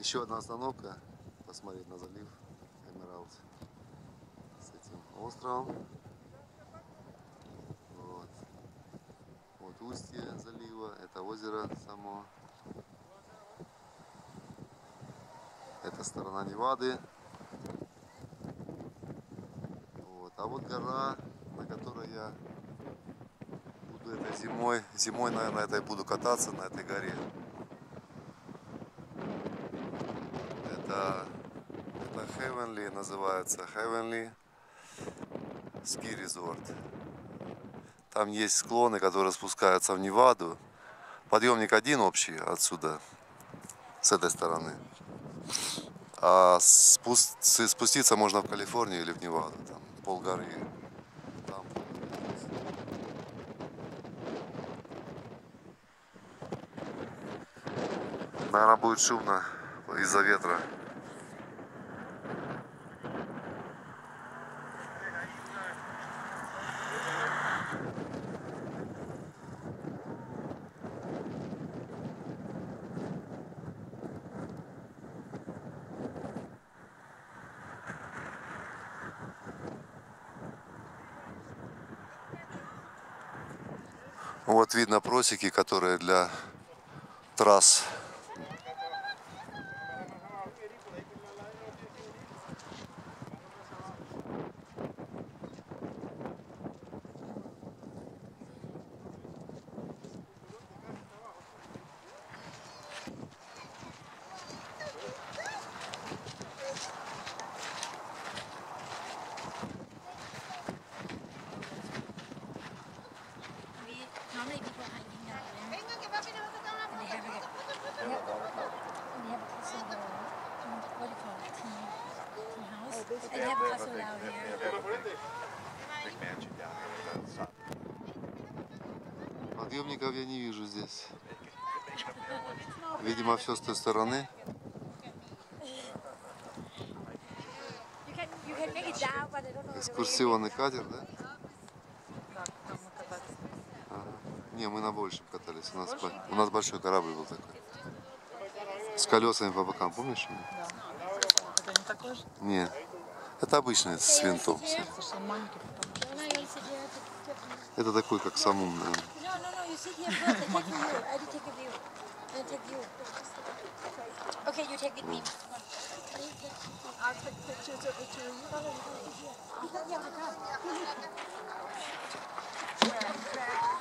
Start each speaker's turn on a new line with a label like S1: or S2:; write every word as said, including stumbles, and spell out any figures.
S1: Еще одна остановка, посмотреть на залив Эмералд с этим островом. Вот, вот устье залива, это озеро само. Это сторона Невады. Вот. А вот гора, на которой я буду этой зимой. Зимой, наверное, этой буду кататься на этой горе. Это, это Heavenly называется. Heavenly Ski Resort. Там есть склоны, которые спускаются в Неваду. Подъемник один общий отсюда, с этой стороны. А спуститься можно в Калифорнию или в Неваду. Там полгоры. Там. Наверное, будет шумно из-за ветра. Вот видно просеки, которые для трасс. Подъемников я не вижу здесь. Видимо, все с той стороны. Экскурсионный катер, да? Ага. Не, мы на большем катались. У нас, у нас большой корабль был такой. С колесами по бокам, помнишь?
S2: Да. Это не такой же?
S1: Нет. Это обычный с винтом. Это такой, как самум, наверное.
S3: Okay, you take it with me.
S2: I'll take pictures of the two.